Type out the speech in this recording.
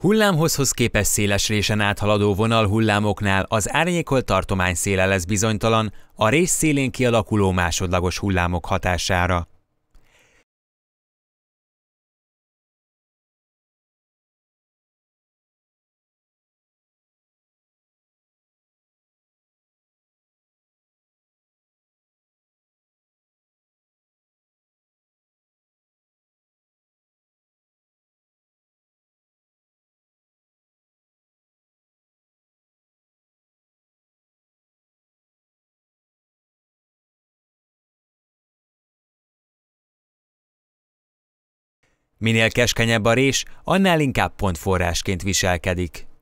Hullámhozhoz képest széles résen áthaladó vonalhullámoknál az árnyékolt tartomány széle lesz bizonytalan a rés szélén kialakuló másodlagos hullámok hatására. Minél keskenyebb a rés, annál inkább pontforrásként viselkedik.